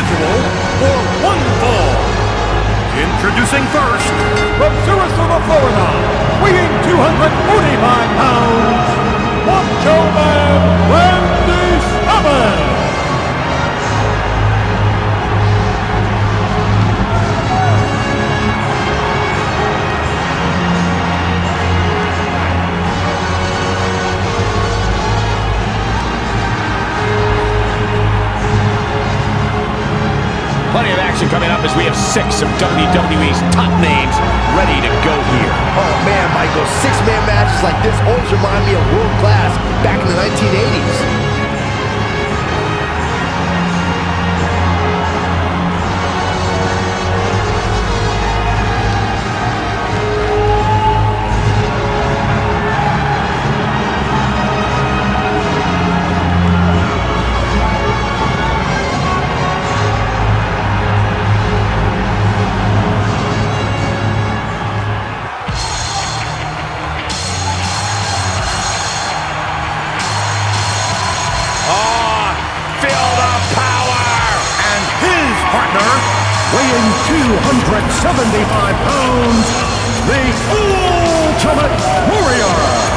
schedule for one fall. Introducing first, from Sarasota, Florida, weighing 245 pounds, Macho Man Randy Savage. Plenty of action coming up as we have 6 of WWE's top names ready to go here. Oh man, Michael, 6-man matches like this always remind me of world class back in the 1980s. Weighing 275 pounds, the Ultimate Warrior.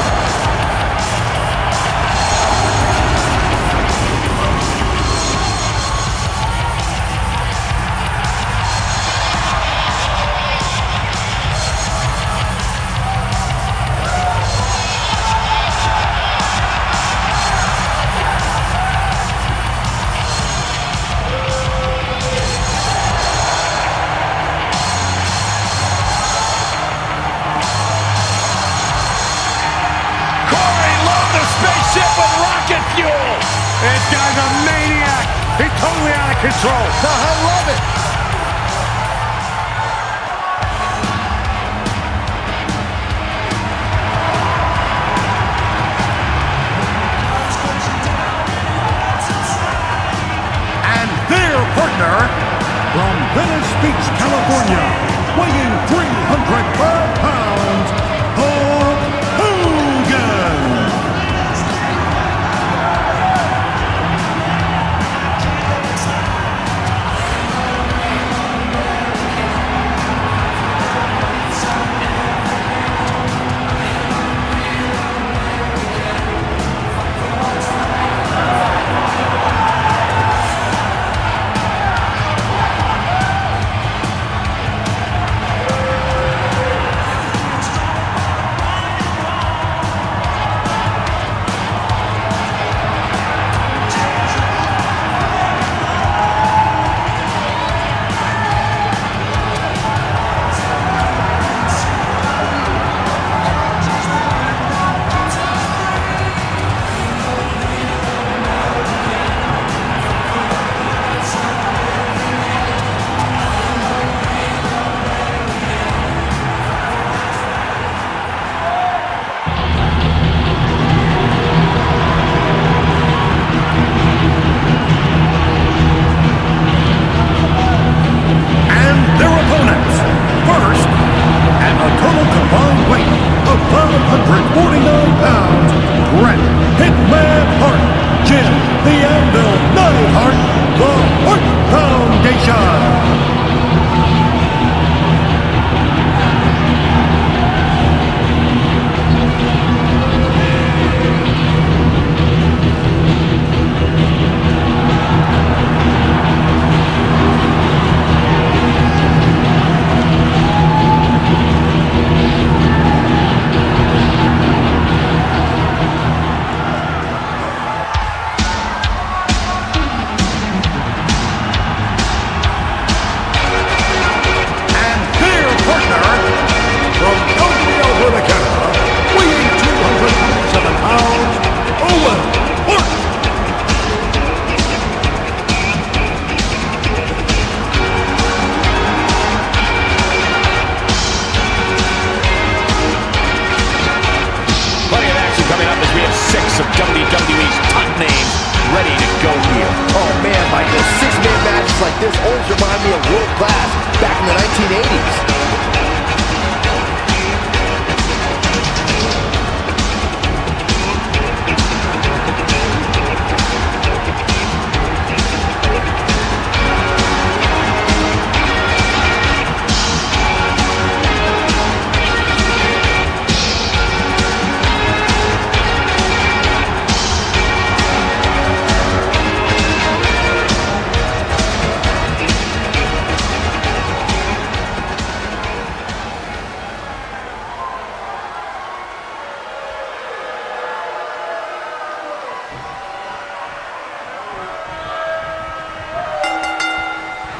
With rocket fuel. This guy's a maniac. He's totally out of control. I love it. And their partner from Venice Beach, California, weighing 305 pounds, Hulk Hogan.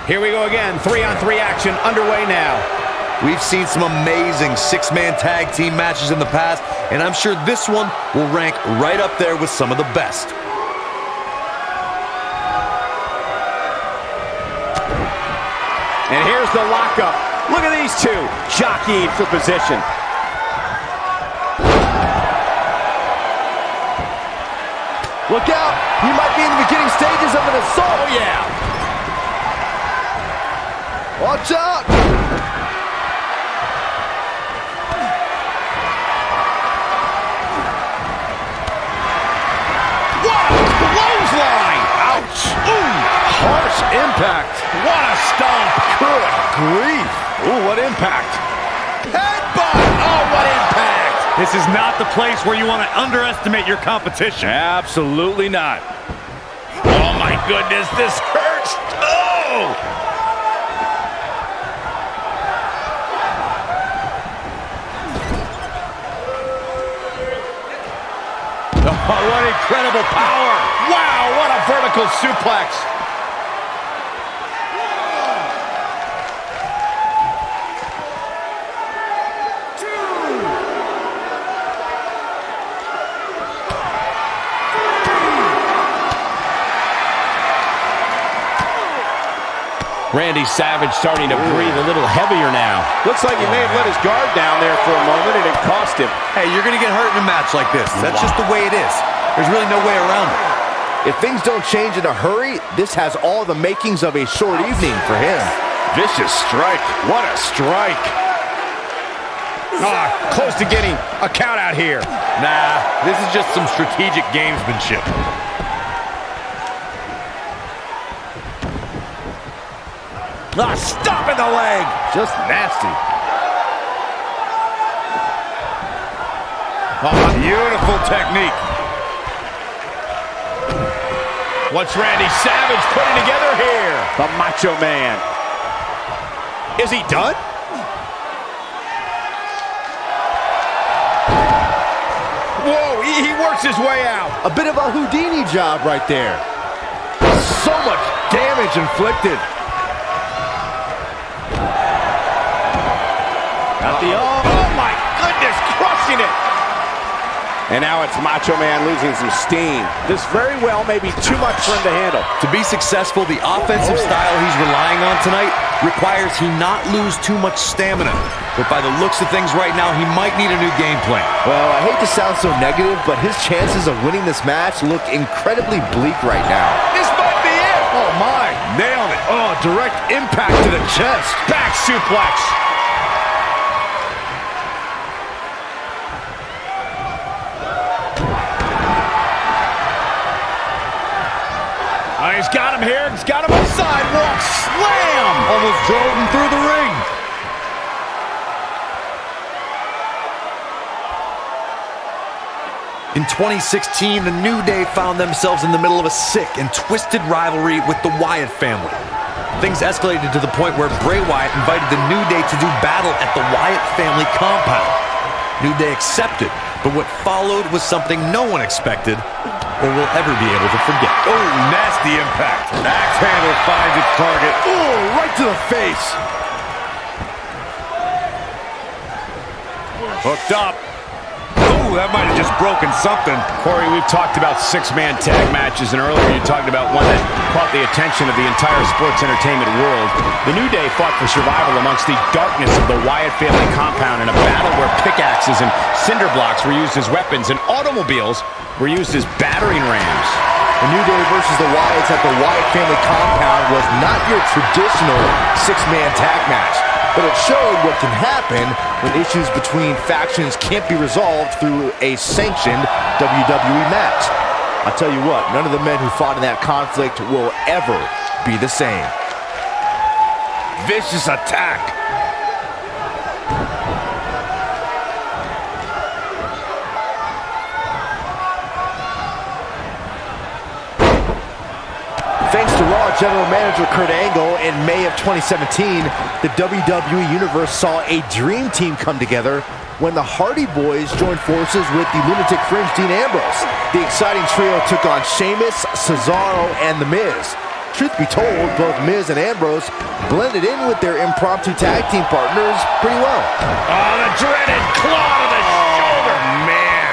Here we go again. 3-on-3 action underway now. We've seen some amazing six-man tag team matches in the past, and I'm sure this one will rank right up there with some of the best. And here's the lockup. Look at these two jockeying for position. Look out! He might be in the beginning stages of an assault. Oh, yeah. Watch out! What a clothesline! Ouch! Ooh, harsh impact. What a stomp! Good grief! Ooh, what impact! Headbutt! Oh, what impact! This is not the place where you want to underestimate your competition. Absolutely not. Oh, my goodness, this hurts! Oh! Oh, what incredible power! Wow, what a vertical suplex! Randy Savage starting to breathe a little heavier now. Looks like he may have let his guard down there for a moment, and it cost him. Hey, you're going to get hurt in a match like this. That's just the way it is. There's really no way around it. If things don't change in a hurry, this has all the makings of a short evening for him. Vicious strike. What a strike. Ah, close to getting a count out here. Nah, this is just some strategic gamesmanship. Ah, stop in the leg. Just nasty. Oh, beautiful technique. What's Randy Savage putting together here? The Macho Man. Is he done? Whoa, he works his way out. A bit of a Houdini job right there. So much damage inflicted. Oh my goodness, crushing it! And now it's Macho Man losing some steam. This very well may be too much for him to handle. To be successful, the offensive style he's relying on tonight requires he not lose too much stamina. But by the looks of things right now, he might need a new game plan. Well, I hate to sound so negative, but his chances of winning this match look incredibly bleak right now. This might be it! Oh my, nailed it. Oh, direct impact to the chest. Back suplex. He's got him here. He's got him on sidewalk. Slam! Almost drove him through the ring. In 2016, the New Day found themselves in the middle of a sick and twisted rivalry with the Wyatt family. Things escalated to the point where Bray Wyatt invited the New Day to do battle at the Wyatt family compound. New Day accepted, but what followed was something no one expected or will ever be able to forget. Oh, nasty impact. Axe handle finds its target. Oh, right to the face. Hooked up. Oh, that might have just broken something. Corey, we've talked about six-man tag matches, and earlier you talked about one that caught the attention of the entire sports entertainment world. The New Day fought for survival amongst the darkness of the Wyatt family compound in a battle where pickaxes and cinder blocks were used as weapons and automobiles were used as battering rams. The New Day versus the Wyatts at the Wyatt family compound was not your traditional six-man tag match, but it showed what can happen when issues between factions can't be resolved through a sanctioned WWE match. I'll tell you what, none of the men who fought in that conflict will ever be the same. Vicious attack. Thanks to Raw General Manager Kurt Angle, in May of 2017, the WWE Universe saw a dream team come together when the Hardy Boys joined forces with the Lunatic Fringe Dean Ambrose. The exciting trio took on Sheamus, Cesaro, and The Miz. Truth be told, both Miz and Ambrose blended in with their impromptu tag team partners pretty well. Oh, the dreaded claw to the shoulder. Man.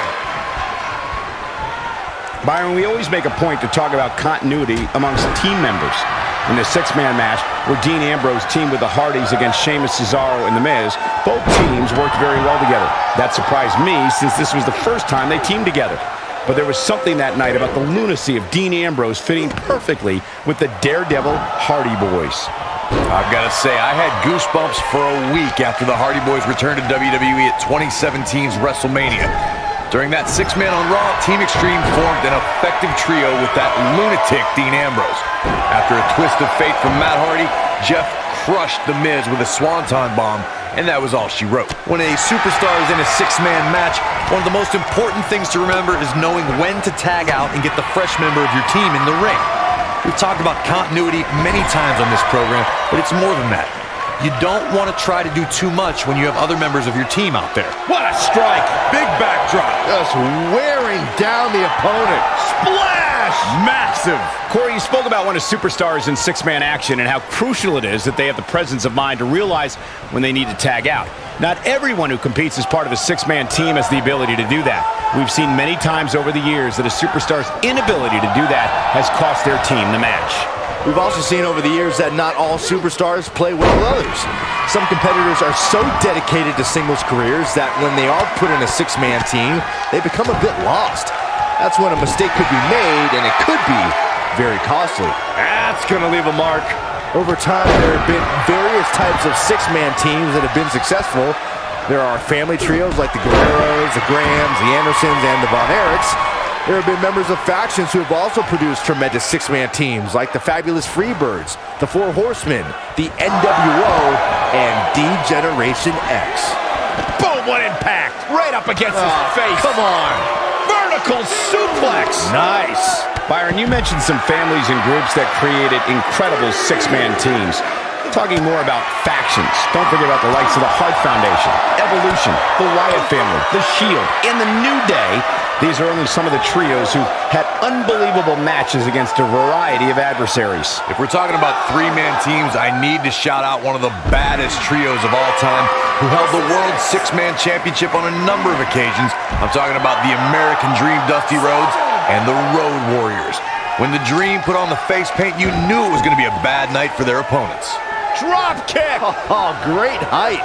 Byron, we always make a point to talk about continuity amongst team members. In the six-man match, where Dean Ambrose teamed with the Hardys against Sheamus, Cesaro, and The Miz, both teams worked very well together. That surprised me, since this was the first time they teamed together. But there was something that night about the lunacy of Dean Ambrose fitting perfectly with the Daredevil Hardy Boys. I've got to say, I had goosebumps for a week after the Hardy Boys returned to WWE at 2017's WrestleMania. During that six-man on Raw, Team Extreme formed an effective trio with that lunatic Dean Ambrose. After a twist of fate from Matt Hardy, Jeff crushed The Miz with a swanton bomb, and that was all she wrote. When a superstar is in a six-man match, one of the most important things to remember is knowing when to tag out and get the fresh member of your team in the ring. We've talked about continuity many times on this program, but it's more than that. You don't want to try to do too much when you have other members of your team out there. What a strike! Big backdrop. Just wearing down the opponent. Splash! Massive! Corey, you spoke about when a superstar is in six-man action and how crucial it is that they have the presence of mind to realize when they need to tag out. Not everyone who competes as part of a six-man team has the ability to do that. We've seen many times over the years that a superstar's inability to do that has cost their team the match. We've also seen over the years that not all superstars play well with others. Some competitors are so dedicated to singles careers that when they are put in a six-man team, they become a bit lost. That's when a mistake could be made, and it could be very costly. That's going to leave a mark. Over time, there have been various types of six-man teams that have been successful. There are family trios like the Guerreros, the Grahams, the Andersons, and the Von Erichs. There have been members of factions who have also produced tremendous six-man teams like the Fabulous Freebirds, the Four Horsemen, the NWO, and D-Generation X. Boom, what impact! Right up against his face. Come on. Vertical suplex. Nice. Byron, you mentioned some families and groups that created incredible six-man teams. Talking more about factions, don't forget about the likes of the Hart Foundation, Evolution, the Wyatt family, the Shield, and the New Day. These are only some of the trios who had unbelievable matches against a variety of adversaries. If we're talking about three-man teams, I need to shout out one of the baddest trios of all time who held the World Six-Man Championship on a number of occasions. I'm talking about the American Dream, Dusty Rhodes, and the Road Warriors. When the Dream put on the face paint, you knew it was going to be a bad night for their opponents. Drop kick! Oh, great height.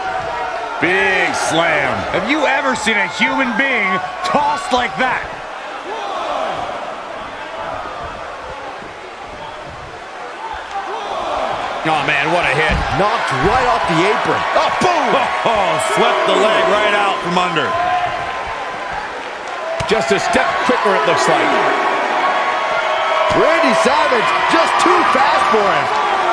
Big slam. Have you ever seen a human being tossed like that? Oh, man, what a hit. Knocked right off the apron. Oh, boom! Oh, swept the leg right out from under. Just a step quicker, it looks like. Randy Savage just too fast for him.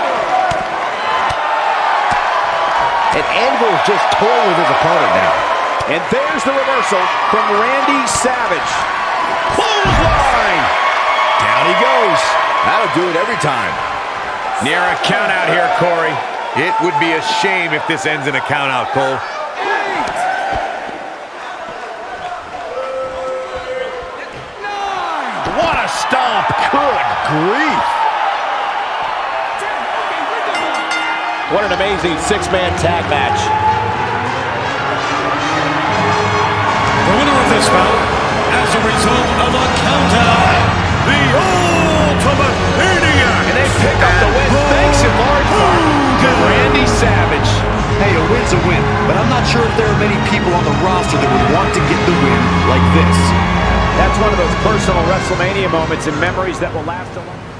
And Anvil just toying with his opponent now. And there's the reversal from Randy Savage. Clothesline! Down he goes. That'll do it every time. Near a count out here, Corey. It would be a shame if this ends in a count-out, Cole. What a stomp. Good grief. What an amazing six-man tag match. The winner of this bout, as a result of a countout, the Ultimate Maniac. And they pick up the win thanks in large part to Randy Savage. Hey, a win's a win, but I'm not sure if there are many people on the roster that would want to get the win like this. That's one of those personal WrestleMania moments and memories that will last a long time.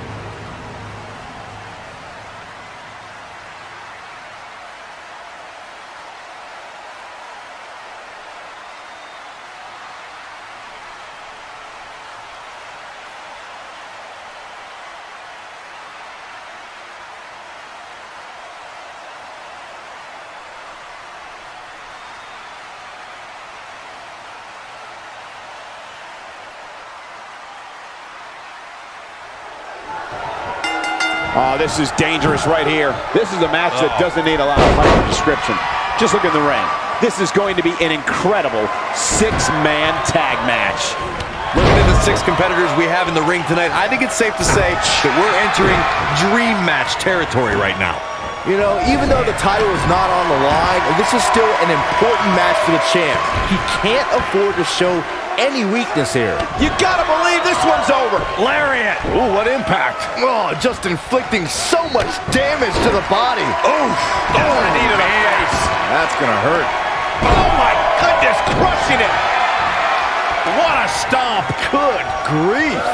Oh, this is dangerous right here. This is a match that doesn't need a lot of hype or description. Just look in the ring. This is going to be an incredible six-man tag match. Looking at the 6 competitors we have in the ring tonight, I think it's safe to say that we're entering dream match territory right now. You know, even though the title is not on the line, this is still an important match for the champ. He can't afford to show any weakness here. You gotta believe this one's over. Lariat. Ooh, what impact. Oh, just inflicting so much damage to the body. Oof. That's a knee to the face. That's gonna hurt. Oh, my goodness, crushing it. What a stomp. Good grief.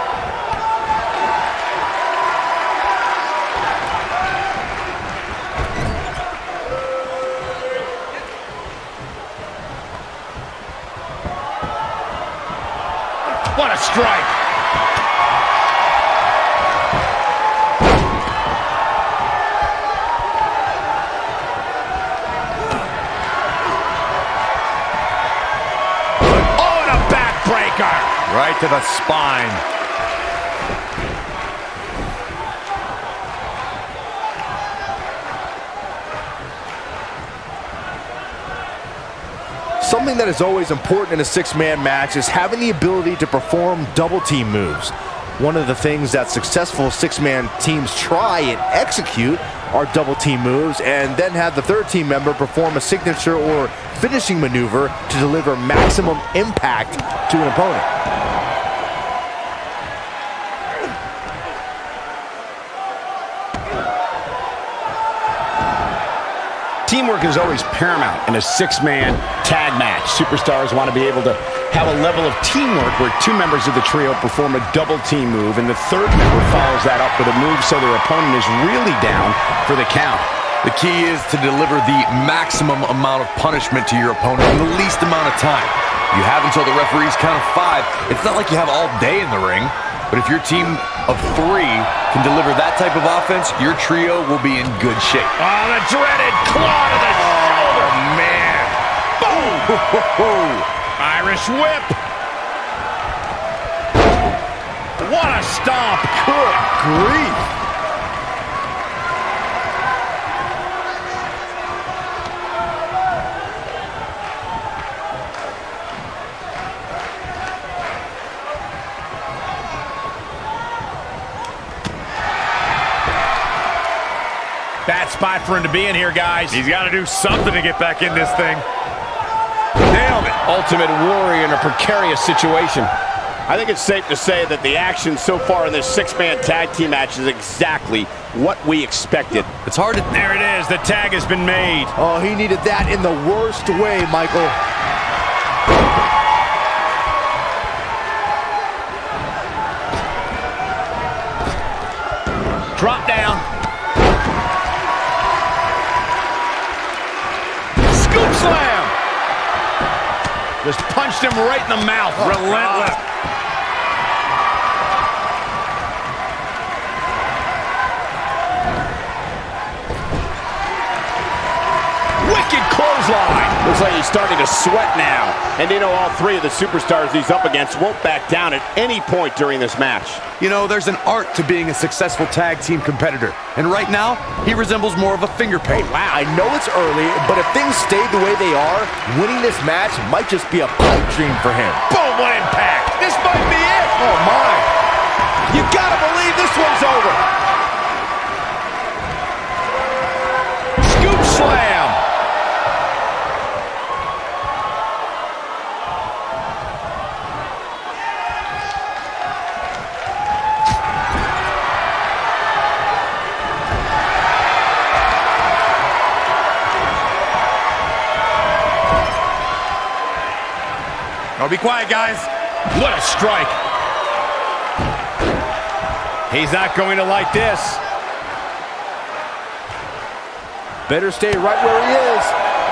What a strike. Oh, and a backbreaker. Right to the spine. Something that is always important in a 6-man match is having the ability to perform double team moves. One of the things that successful 6-man teams try and execute are double team moves, and then have the third team member perform a signature or finishing maneuver to deliver maximum impact to an opponent. Teamwork is always paramount in a 6-man tag match. Superstars want to be able to have a level of teamwork where 2 members of the trio perform a double team move, and the third member follows that up with a move so their opponent is really down for the count. The key is to deliver the maximum amount of punishment to your opponent in the least amount of time. You have until the referees count of 5. It's not like you have all day in the ring. But if your team of 3 can deliver that type of offense, your trio will be in good shape. Oh, the dreaded claw to the shoulder. Man. Boom. Irish whip. What a stomp. Good grief. Bad spot for him to be in here, guys. He's got to do something to get back in this thing. Nailed it. Ultimate Warrior in a precarious situation. I think it's safe to say that the action so far in this 6-man tag team match is exactly what we expected. It's hard to... There it is. The tag has been made. Oh, he needed that in the worst way, Michael. Drop down. Scoop slam. Just punched him right in the mouth. Relentless. Wicked clothesline. Looks like he's starting to sweat now. And you know, all 3 of the superstars he's up against won't back down at any point during this match. You know, there's an art to being a successful tag team competitor. And right now, he resembles more of a finger paint. Wow, I know it's early, but if things stay the way they are, winning this match might just be a pipe dream for him. Boom, what impact. This might be it. Oh, my. You gotta believe this one's over. Scoop slam. Oh, be quiet, guys. What a strike. He's not going to like this. Better stay right where he is.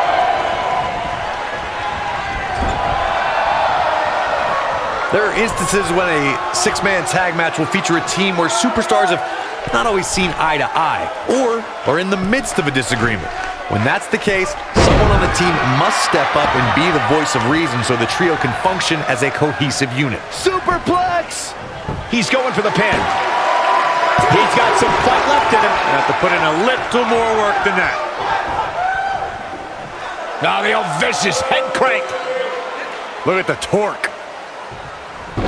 There are instances when a 6-man tag match will feature a team where superstars have not always seen eye to eye, or are in the midst of a disagreement. When that's the case, someone on the team must step up and be the voice of reason so the trio can function as a cohesive unit. Superplex! He's going for the pin. He's got some fight left in him. Have to put in a little more work than that. Now the old vicious head crank. Look at the torque.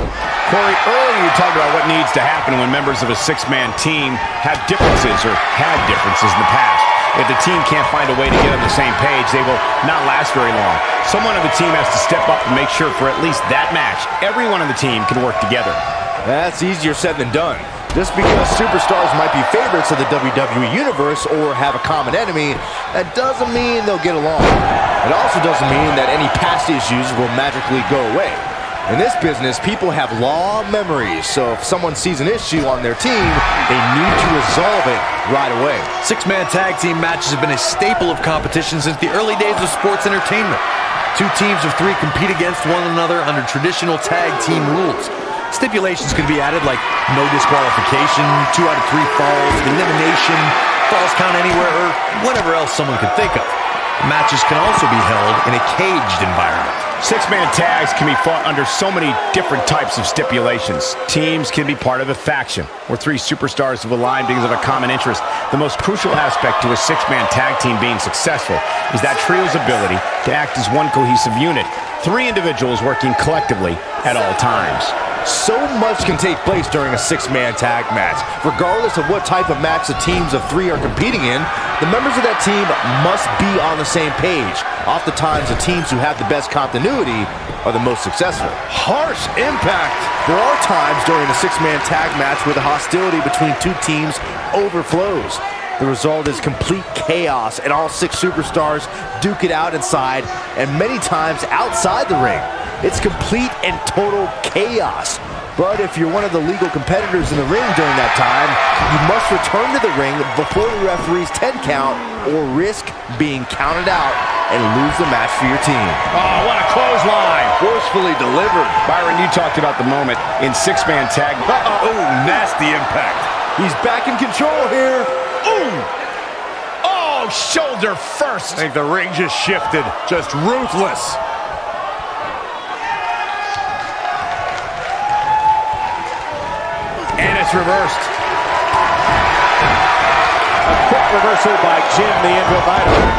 Corey, earlier you talked about what needs to happen when members of a six-man team have differences or had differences in the past. If the team can't find a way to get on the same page, they will not last very long. Someone on the team has to step up and make sure for at least that match, everyone on the team can work together. That's easier said than done. Just because superstars might be favorites of the WWE Universe or have a common enemy, that doesn't mean they'll get along. It also doesn't mean that any past issues will magically go away. In this business, people have long memories, so if someone sees an issue on their team, they need to resolve it right away. Six-man tag team matches have been a staple of competition since the early days of sports entertainment. Two teams of three compete against one another under traditional tag team rules. Stipulations can be added like no disqualification, 2 out of 3 falls, elimination, falls count anywhere, or whatever else someone could think of. Matches can also be held in a caged environment. Six-man tags can be fought under so many different types of stipulations. Teams can be part of a faction, where 3 superstars have aligned because of a common interest. The most crucial aspect to a six-man tag team being successful is that trio's ability to act as one cohesive unit. 3 individuals working collectively at all times. So much can take place during a six-man tag match. Regardless of what type of match the teams of 3 are competing in, the members of that team must be on the same page. Oftentimes, the teams who have the best continuity are the most successful. Harsh impact. There are times during a six-man tag match where the hostility between 2 teams overflows. The result is complete chaos, and all 6 superstars duke it out inside, and many times outside the ring. It's complete and total chaos. But if you're one of the legal competitors in the ring during that time, you must return to the ring before the referee's 10 count or risk being counted out and lose the match for your team. Oh, what a clothesline! Forcefully delivered. Byron, you talked about the moment in six-man tag. Oh, nasty impact. He's back in control here. Ooh! Oh, shoulder first! I think the ring just shifted. Just ruthless. And it's reversed. A quick reversal by Jim the Anvil Neidhart.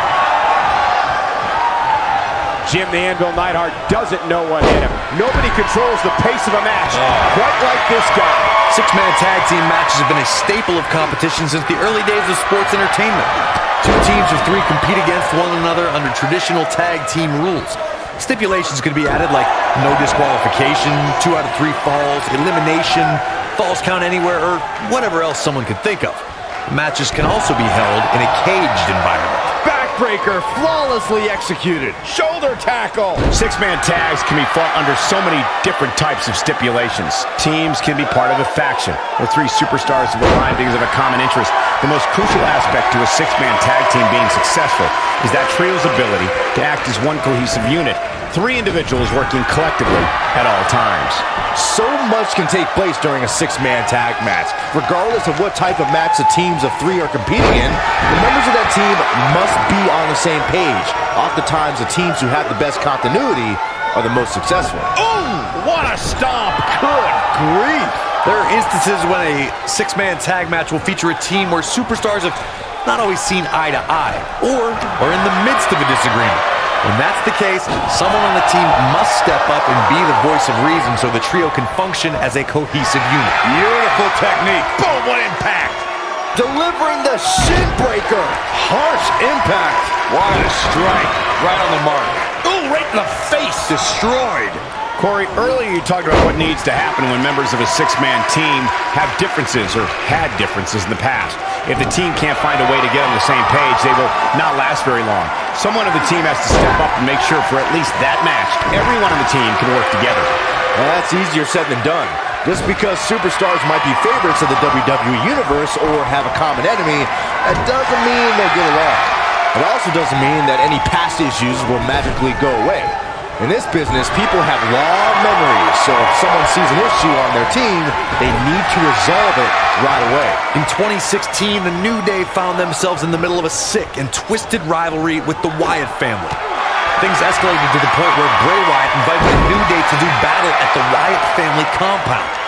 Jim the Anvil Neidhart doesn't know what hit him. Nobody controls the pace of a match quite like this guy. Six-man tag team matches have been a staple of competition since the early days of sports entertainment. 2 teams of 3 compete against one another under traditional tag team rules. Stipulations could be added like no disqualification, 2 out of 3 falls, elimination, falls count anywhere, or whatever else someone could think of. Matches can also be held in a caged environment. Backbreaker flawlessly executed. Shoulder tackle. Six-man tags can be fought under so many different types of stipulations. Teams can be part of a faction, where 3 superstars have aligned because of a common interest. The most crucial aspect to a six-man tag team being successful is that trio's ability to act as one cohesive unit. 3 individuals working collectively at all times. So much can take place during a six-man tag match. Regardless of what type of match the teams of 3 are competing in, the members of that team must be on the same page. Oftentimes, the teams who have the best continuity are the most successful. Ooh, what a stomp. Good grief. There are instances when a six-man tag match will feature a team where superstars have not always seen eye to eye, or are in the midst of a disagreement. When that's the case, someone on the team must step up and be the voice of reason so the trio can function as a cohesive unit. Beautiful technique. Boom, what impact. Delivering the shin breaker. Harsh impact. What a strike. Right on the mark. Ooh, right in the face. Destroyed. Corey, earlier you talked about what needs to happen when members of a six-man team have differences or had differences in the past. If the team can't find a way to get on the same page, they will not last very long. Someone on the team has to step up and make sure for at least that match, everyone on the team can work together. That's easier said than done. Just because superstars might be favorites of the WWE Universe or have a common enemy, that doesn't mean they'll get along. It also doesn't mean that any past issues will magically go away. In this business, people have long memories, so if someone sees an issue on their team, they need to resolve it right away. In 2016, the New Day found themselves in the middle of a sick and twisted rivalry with the Wyatt family. Things escalated to the point where Bray Wyatt invited the New Day to do battle at the Wyatt family compound.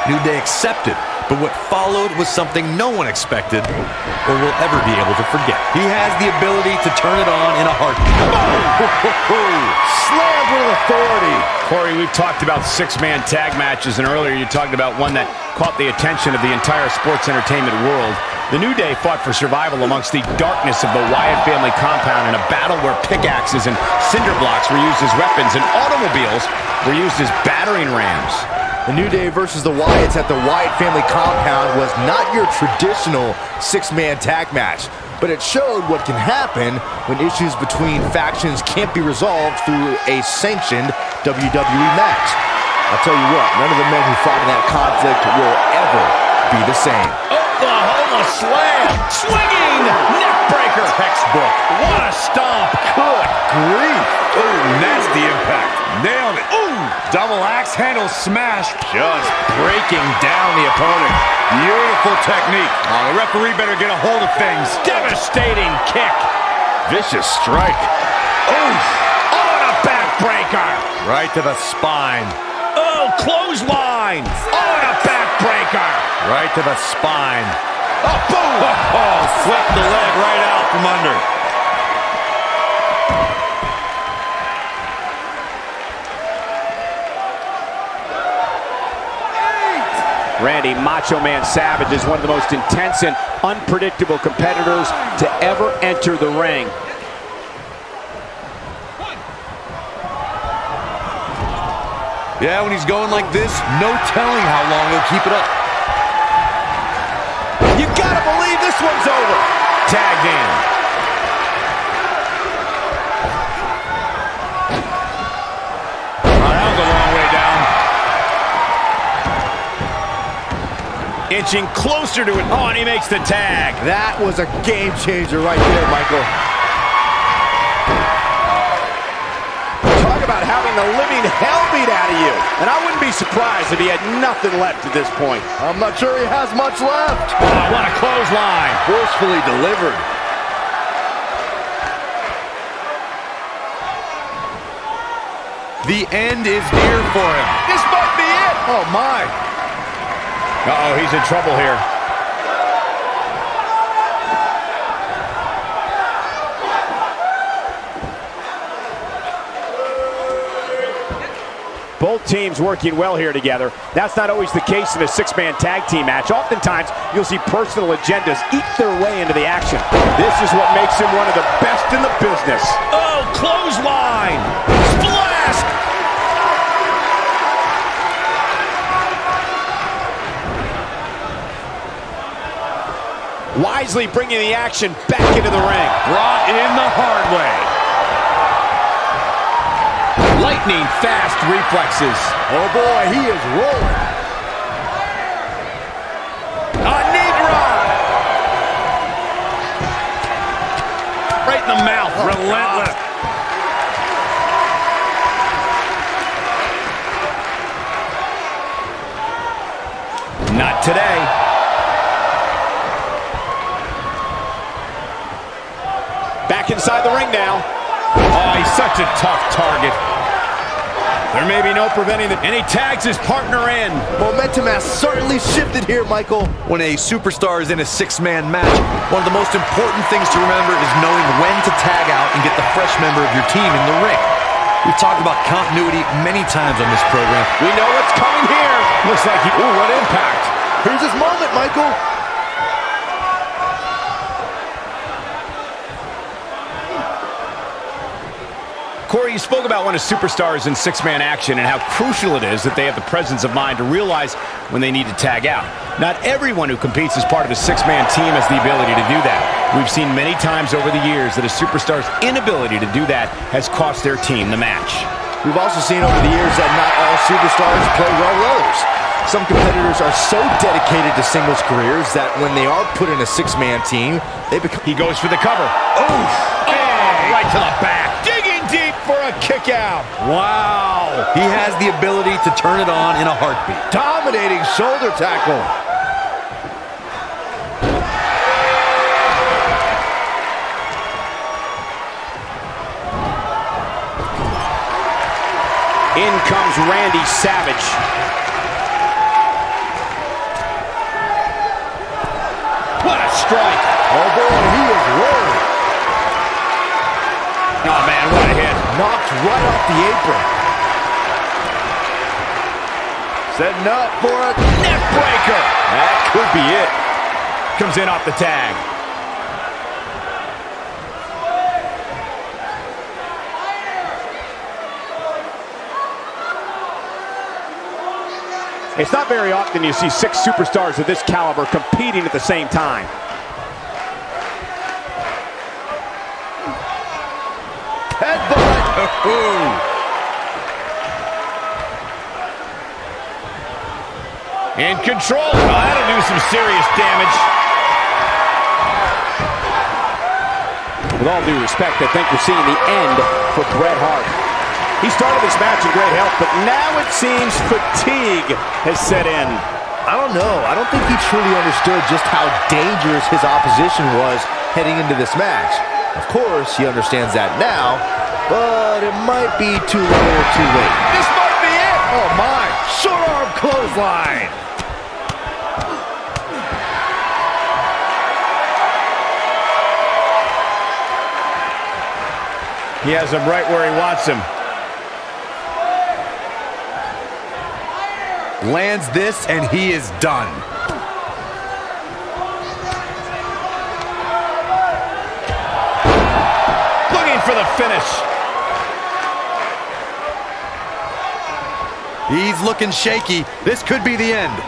New Day accepted, but what followed was something no one expected or will ever be able to forget. He has the ability to turn it on in a heartbeat. Slammed with authority. Corey, we've talked about six-man tag matches, and earlier you talked about one that caught the attention of the entire sports entertainment world. The New Day fought for survival amongst the darkness of the Wyatt family compound in a battle where pickaxes and cinder blocks were used as weapons and automobiles were used as battering rams. The New Day versus the Wyatts at the Wyatt family compound was not your traditional six-man tag match, but it showed what can happen when issues between factions can't be resolved through a sanctioned WWE match. I'll tell you what, none of the men who fought in that conflict will ever be the same. Oklahoma slam! Swinging! Neckbreaker! Textbook. What a stomp! Good grief! Ooh, nasty impact. Nailed it. Ooh, double axe handle smash. Just breaking down the opponent. Beautiful technique. Oh, the referee better get a hold of things. Devastating kick. Vicious strike. Oof! On a backbreaker! Right to the spine. Oh, clothesline! On a backbreaker! Right to the spine. Oh, boom! Oh, flipped the leg right out from under. Randy Macho Man Savage is one of the most intense and unpredictable competitors to ever enter the ring. Yeah, when he's going like this, no telling how long he'll keep it up. You gotta believe this one's over. Tagged in. That was a long way down. Inching closer to it. Oh, and he makes the tag. That was a game changer right there, Michael. Talk about having the living hell beat out of you. And I wouldn't be surprised if he had nothing left at this point. I'm not sure he has much left. Oh, what a clothesline. Forcefully delivered. The end is near for him. This might be it. Oh, my. Uh-oh, he's in trouble here. Both teams working well here together. That's not always the case in a six-man tag team match. Oftentimes, you'll see personal agendas eat their way into the action. This is what makes him one of the best in the business. Oh, clothesline. Splash. Wisely bringing the action back into the ring. Brought in the hard way. Lightning fast reflexes. Oh, boy, he is rolling. A knee drop. Right in the mouth. Relentless. Not today. Back inside the ring now. Oh, he's such a tough target. There may be no preventing it. And he tags his partner in. Momentum has certainly shifted here, Michael. When a superstar is in a six-man match, one of the most important things to remember is knowing when to tag out and get the fresh member of your team in the ring. We've talked about continuity many times on this program. We know what's coming here. Looks like he... Ooh, what impact. Here's his moment, Michael. Corey, you spoke about when a superstar is in six-man action and how crucial it is that they have the presence of mind to realize when they need to tag out. Not everyone who competes as part of a six-man team has the ability to do that. We've seen many times over the years that a superstar's inability to do that has cost their team the match. We've also seen over the years that not all superstars play well with others. Some competitors are so dedicated to singles careers that when they are put in a six-man team, they become... He goes for the cover. Oof! Oh, right to the back. Digging deep for a kick out. Wow. He has the ability to turn it on in a heartbeat. Dominating shoulder tackle. In comes Randy Savage. strike. Oh boy, he is rolling. Oh man, what a hit. Knocked right off the apron. Setting up for a neck breaker. That could be it. Comes in off the tag. It's not very often you see 6 superstars of this caliber competing at the same time. Headbutt. In control. Oh, that'll do some serious damage. With all due respect, I think we're seeing the end for Bret Hart. He started this match in great health, but now it seems fatigue has set in. I don't know. I don't think he truly understood just how dangerous his opposition was heading into this match. Of course, he understands that now, but it might be too little or too late. This might be it. Oh, my. Short arm clothesline. He has him right where he wants him. Lands this, and he is done. Looking for the finish. He's looking shaky. This could be the end.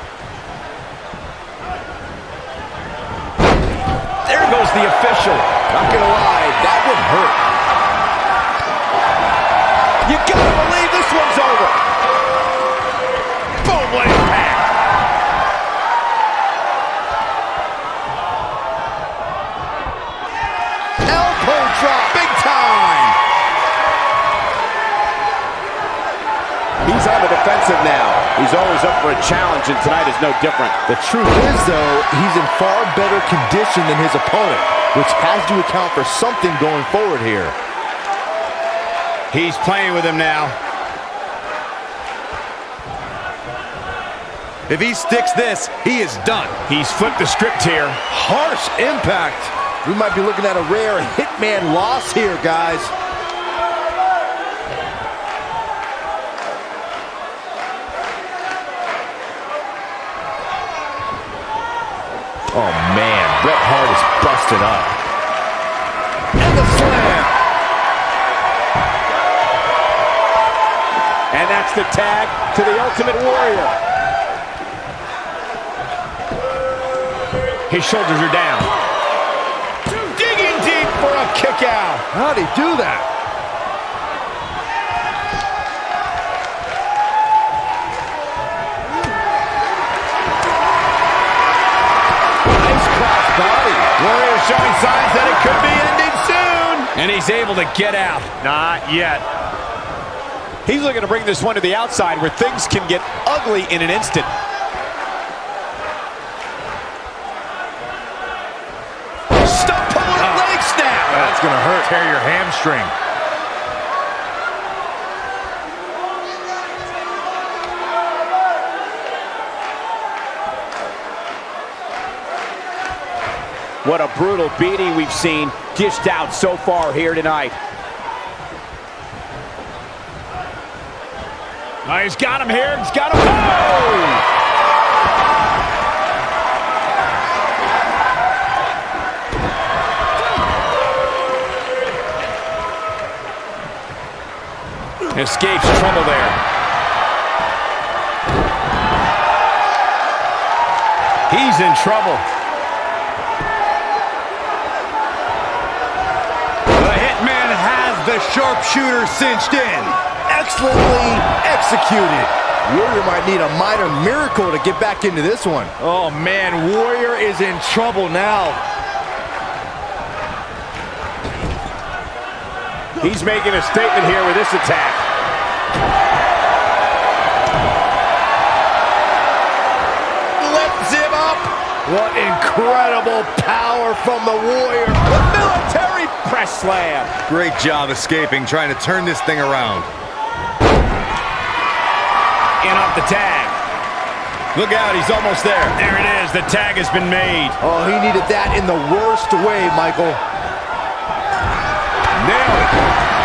There goes the official. Not gonna lie, that would hurt. You gotta believe this one's over. Boom, what impact. Elbow drop, big time. He's on the defensive now. He's always up for a challenge, and tonight is no different. The truth is, though, he's in far better condition than his opponent, which has to account for something going forward here. He's playing with him now. If he sticks this, he is done. He's flipped the script here. Harsh impact. We might be looking at a rare hitman loss here, guys. Oh, man. Bret Hart is busted up. And the slam. And that's the tag to the Ultimate Warrior. His shoulders are down. Digging deep for a kick out. How'd he do that? Nice cross body. Warrior showing signs that it could be ending soon. And he's able to get out. Not yet. He's looking to bring this one to the outside where things can get ugly in an instant. Stop pulling a leg snap. That's going to hurt. Tear your hamstring. What a brutal beating we've seen dished out so far here tonight. Oh, he's got him here. He's got him. Oh! Escapes trouble there. He's in trouble. The Hitman has the sharpshooter cinched in. Excellently executed. Warrior might need a minor miracle to get back into this one. Oh, man, Warrior is in trouble now. He's making a statement here with this attack. Lifts him up. What incredible power from the Warrior. The military Press slam. Great job escaping, trying to turn this thing around. In off the tag. Look out, he's almost there. There it is, the tag has been made. Oh, he needed that in the worst way, Michael. Nailed it.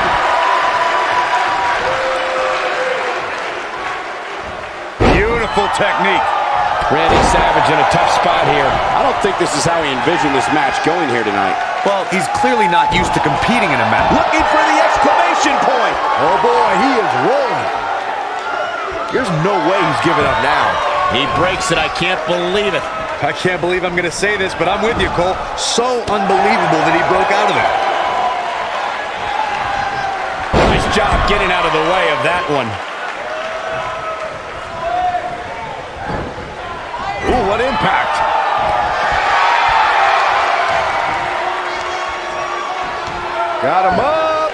Beautiful technique. Randy Savage in a tough spot here. I don't think this is how he envisioned this match going here tonight. Well, he's clearly not used to competing in a match. Looking for the exclamation point. Oh, boy, he is rolling. There's no way he's giving up now. He breaks it. I can't believe it. I can't believe I'm going to say this, but I'm with you, Cole. So unbelievable that he broke out of it. Nice job getting out of the way of that one. Ooh, what impact. Got him up.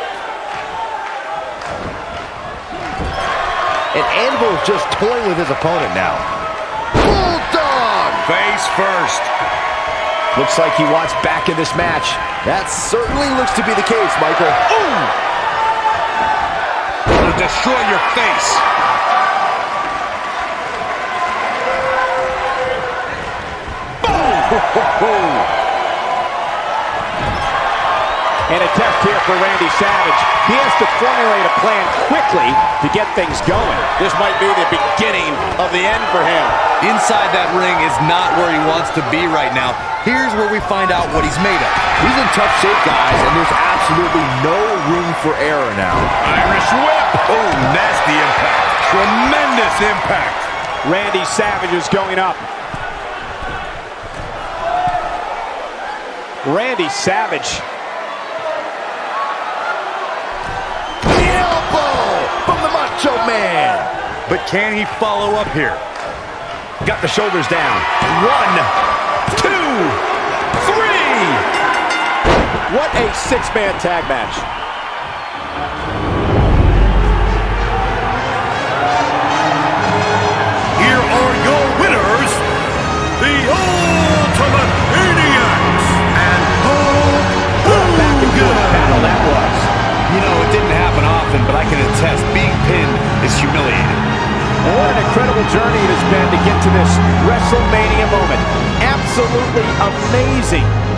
And Anvil is just toying with his opponent now. Bulldog! Face first. Looks like he wants back in this match. That certainly looks to be the case, Michael. Ooh! It'll destroy your face. And a test here for Randy Savage. He has to formulate a plan quickly to get things going. This might be the beginning of the end for him. Inside that ring is not where he wants to be right now. Here's where we find out what he's made of. He's in tough shape, guys, and there's absolutely no room for error now. Irish whip. Oh, nasty impact. Tremendous impact. Randy Savage is going up. Randy Savage. The elbow from the Macho Man. But can he follow up here? Got the shoulders down. 1, 2, 3. What a six-man tag match. Here are your winners, the Ultimate Maniacs and Hulk Hogan. Battle that was. You know, it didn't happen often, but I can attest, being pinned is humiliating. And what an incredible journey it has been to get to this WrestleMania moment. Absolutely amazing.